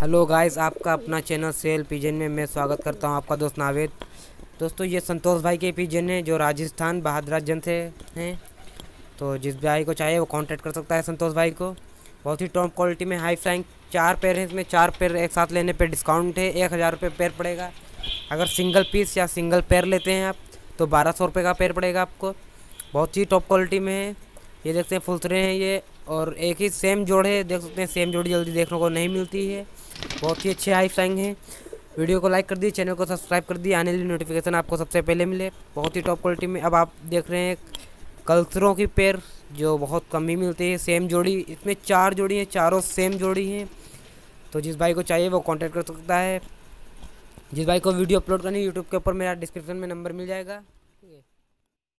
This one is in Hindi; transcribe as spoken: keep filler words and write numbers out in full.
हेलो गाइस, आपका अपना चैनल सेल पिजन में मैं स्वागत करता हूं। आपका दोस्त नावेद। दोस्तों, ये संतोष भाई के पिजन है जो राजस्थान बहादुराजन से हैं। तो जिस भाई को चाहिए वो कांटेक्ट कर सकता है संतोष भाई को। बहुत ही टॉप क्वालिटी में हाई फ्लाइंग चार पैर हैं। इसमें चार पैर एक साथ लेने पे डिस्काउंट है, एक हज़ार रुपये पैर पड़ेगा। अगर सिंगल पीस या सिंगल पैर लेते हैं आप तो बारह सौ रुपये का पैर पड़ेगा आपको। बहुत ही टॉप क्वालिटी में है। ये देखते हैं फुल थ्रे हैं ये, और एक ही सेम जोड़ है। देख सकते हैं सेम जोड़ी जल्दी देखने को नहीं मिलती है। बहुत ही अच्छे हाई फ्लाइंग हैं। वीडियो को लाइक कर दी, चैनल को सब्सक्राइब कर दी, आने वाली नोटिफिकेशन आपको सबसे पहले मिले। बहुत ही टॉप क्वालिटी में अब आप देख रहे हैं कल्चरों की पैर जो बहुत कम ही मिलती है। सेम जोड़ी, इसमें चार जोड़ी हैं, चारों सेम जोड़ी हैं। तो जिस भाई को चाहिए वो कांटेक्ट कर सकता है। जिस भाई को वीडियो अपलोड करनी यूट्यूब के ऊपर मेरा डिस्क्रिप्शन में नंबर मिल जाएगा। ठीक है।